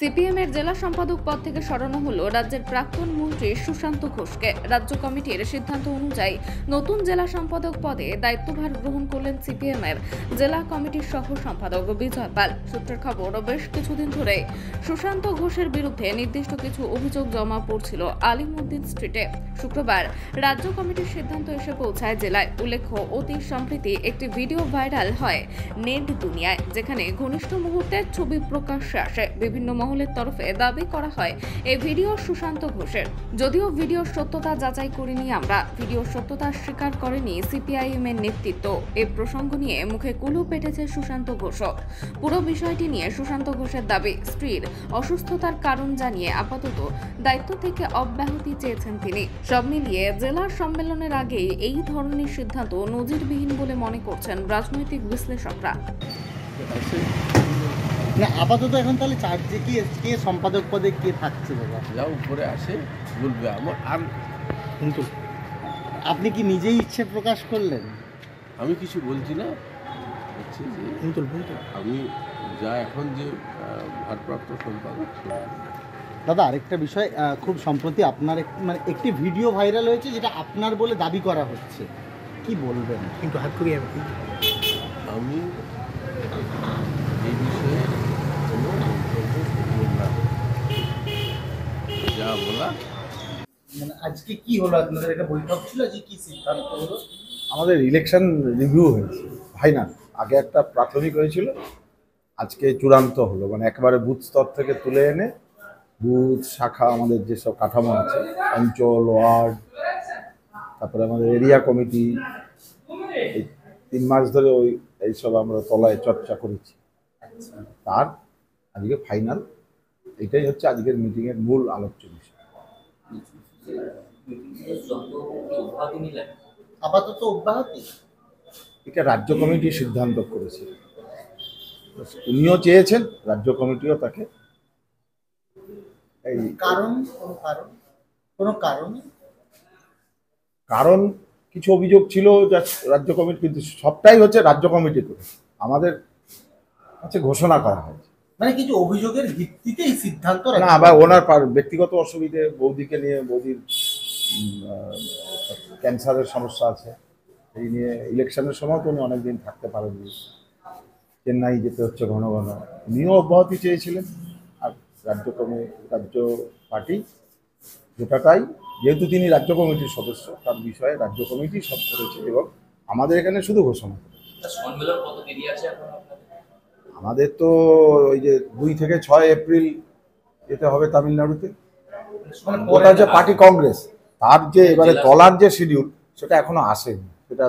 সিপিএমের জেলা সম্পাদক পদ থেকে সরানো হলো রাজ্যের প্রাক্তন মন্ত্রী সুশান্ত ঘোষকে। রাজ্য কমিটির সিদ্ধান্ত অনুযায়ী নতুন জেলা সম্পাদক পদে দায়িত্বভার গ্রহণ করলেন সিপিএমের জেলা কমিটির সহ সম্পাদক বিজয় পাল। সূত্রের খবর, বেশ কিছুদিন ধরে সুশান্ত ঘোষের বিরুদ্ধে নির্দিষ্ট কিছু অভিযোগ জমা পড়ছিল আলিমউদ্দিন স্ট্রিটে। শুক্রবার রাজ্য কমিটির সিদ্ধান্ত এসে পৌঁছায় জেলায়। উল্লেখ্য, অতি সম্প্রতি একটি ভিডিও ভাইরাল হয় নেট দুনিয়ায়, যেখানে ঘনিষ্ঠ মুহূর্তের ছবি প্রকাশ্যে আসে। বিভিন্ন মহলের তরফে দাবি করা হয় এই ভিডিও সুশান্ত ঘোষের। যদিও ভিডিওর সত্যতা যাচাই করেনি আমরা, ভিডিওর সত্যতা স্বীকার করেনি সিপিআইএম এর নেতৃত্ব। এই প্রসঙ্গ নিয়ে মুখে কুলু পেটেছে সুশান্ত ঘোষ। পুরো বিষয়টি নিয়ে সুশান্ত ঘোষের দাবি, স্ত্রীর অসুস্থতার কারণ জানিয়ে আপাতত দায়িত্ব থেকে অব্যাহতি চেয়েছেন তিনি। সব মিলিয়ে জেলার সম্মেলনের আগেই এই ধরনের সিদ্ধান্ত নজিরবিহীন বলে মনে করছেন রাজনৈতিক বিশ্লেষকরা। না, আপাতত এখন তাহলে চার্জে কে সম্পাদক পদে কে থাকছে দাদা? যা উপরে আসে বলবে আমার। আর কিন্তু আপনি কি নিজেই ইচ্ছে প্রকাশ করলেন? আমি কিছু বলছি না, হচ্ছে যে আমি যা এখন যে ভারপ্রাপ্ত সম্পাদক। দাদা, আরেকটা বিষয়, খুব সম্প্রতি আপনার একটি ভিডিও ভাইরাল হয়েছে যেটা আপনার বলে দাবি করা হচ্ছে, কি বলবেন? কিন্তু হাত করি আমি এই বিষয়ে কোনো মন্তব্য করব না। যা বলা। আজকে কি হলো? আপনাদের একটা বৈঠক ছিল, যে কি সিদ্ধান্ত হলো? আমাদের ইলেকশন রিভিউ হয়েছে ফাইনাল। আগে একটা প্রাথমিক হয়েছিল, আজকে চূড়ান্ত হলো। মানে একেবারে বুথ স্তর থেকে তুলে এনে বুথ শাখা, আমাদের যেসব কাঠামো আছে, অঞ্চল, ওয়ার্ড, তারপরে আমাদের এরিয়া কমিটি, এই 3 মাস ধরে এইসব আমরা তলায় চর্চা করেছি। তার আজকে ফাইনাল, এটাই হচ্ছে আজকের মিটিংয়ের মূল আলোচ্য বিষয়। আপাতত অব্যাহতি এটা রাজ্য কমিটি সিদ্ধান্ত করেছে। উনিও চেয়েছেন, রাজ্য কমিটিও তাকে। এই কারণ কিছু অভিযোগ ছিল যা রাজ্য কমিটি, কিন্তু সবটাই হচ্ছে রাজ্য কমিটি করে আমাদের কাছে ঘোষণা করা হয়েছে। মানে কিছু অভিযোগের ভিত্তিতে এই সিদ্ধান্ত না, আবার ওনার ব্যক্তিগত অসুবিধে, বৌদিকে নিয়ে, বৌদির ক্যান্সারের সমস্যা আছে, এই নিয়ে ইলেকশনের সময় তো উনি অনেকদিন থাকতে পারেননি, চেন্নাই যেতে হচ্ছে ঘন ঘন। উনিও অব্যাহতি চেয়েছিলেন। আর রাজ্য পার্টি গোটাটাই, যেহেতু তিনি রাজ্য কমিটির সদস্য, তার বিষয়ে রাজ্য কমিটি সব করেছে এবং আমাদের এখানে শুধু ঘোষণা। আমাদের তো ওই যে 2 থেকে 6 এপ্রিল যেতে হবে তামিলনাড়ুতে। ওটা হচ্ছে পার্টি কংগ্রেস, তার যে এবারে তলার যে শিডিউল সেটা এখনো আসেনি। সেটা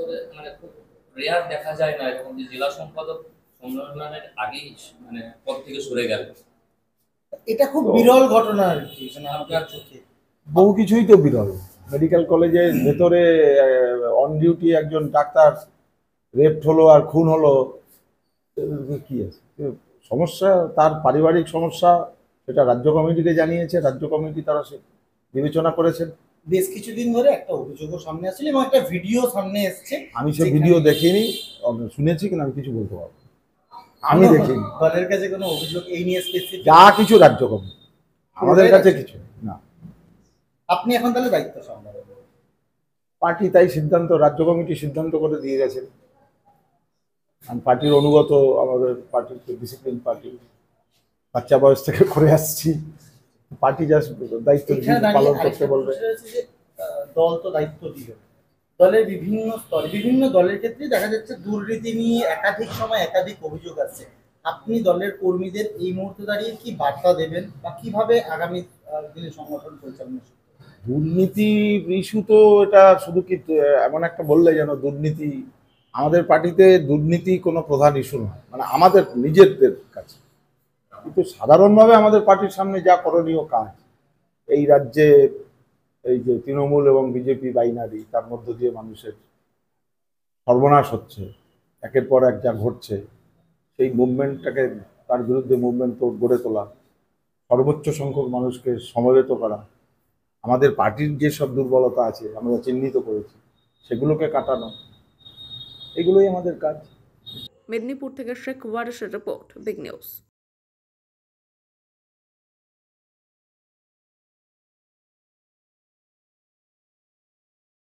দেখা যায় না এরকম যে জেলা সম্পাদক সম্মেলনের আগেই মানে পদ থেকে সরে গেল। এটা খুব বিরল ঘটনা আর কি, আপনার চোখে? বহু কিছুই তো বিরল। মেডিকেল কলেজের ভেতরে অন ডিউটি একজন ডাক্তার রেপ্ট হলো আর খুন হলো, কি আছে সমস্যা? তার পারিবারিক সমস্যা, সেটা রাজ্য কমিটিকে জানিয়েছে, রাজ্য কমিটি তারা সে বিবেচনা করেছেন। বেশ কিছুদিন ধরে একটা অভিযোগও সামনে আসছিল এবং একটা ভিডিও সামনে এসছে। আমি সে ভিডিও দেখিনি, শুনেছি, কিন্তু আমি কিছু বলতে পারবো। আমি দেখিনি। দলের কাছে কোনো অভিযোগ এই নিয়ে স্পেসিফিক? যা কিছু রাজ্য কমিটি, আমাদের কাছে কিছু না। আপনি এখন তাহলে দায়িত্ব সামলাবেন? পার্টি তাই সিদ্ধান্ত, রাজ্য কমিটি সিদ্ধান্ত করে দিয়ে গেছে। আমি পার্টির অনুগত, আমাদের পার্টির ডিসিপ্লিন পার্টি, বাচ্চা বয়স থেকে করে আসছি। পার্টি জাস্ট দায়িত্ব পালন করতে বলবে। দল তো দায়িত্ব দিল, দলের বিভিন্ন স্তরে বিভিন্ন দলের ক্ষেত্রে দেখা যাচ্ছে দুর্নীতি নিয়ে একাধিক সময় একাধিক অভিযোগ আসছে। আপনি দলের কর্মীদের এই মুহূর্তে দাঁড়িয়ে কি বার্তা দেবেন বা কিভাবে আগামী দিনে সংগঠন পরিচালনা? দুর্নীতি ইস্যু তো এটা শুধু কি এমন একটা বললে যেন দুর্নীতি, আমাদের পার্টিতে দুর্নীতি কোনো প্রধান ইস্যু নয়, মানে আমাদের নিজেদের কাছে। কিন্তু সাধারণভাবে আমাদের পার্টির সামনে যা করণীয় কাজ, এই রাজ্যে এই যে তৃণমূল এবং বিজেপি বাইনারি, তার মধ্য দিয়ে মানুষের সর্বনাশ হচ্ছে, একের পর এক যা ঘটছে, সেই মুভমেন্টটাকে, তার বিরুদ্ধে মুভমেন্ট তো গড়ে তোলা, সর্বোচ্চ সংখ্যক মানুষকে সমবেত করা, আমাদের পার্টির যেসব দুর্বলতা আছে আমরা চিহ্নিত করেছি সেগুলোকে কাটানো, এগুলোই আমাদের কাজ। মেদিনীপুর থেকে শেখ ওয়ারিসের রিপোর্ট, বিগ নিউজ।